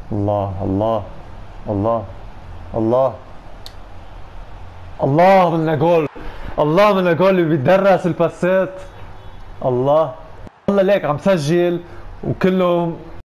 الله الله الله الله الله منا جول. الله منا جول اللي بيتدرس الباسات. الله والله ليك عم سجل وكلهم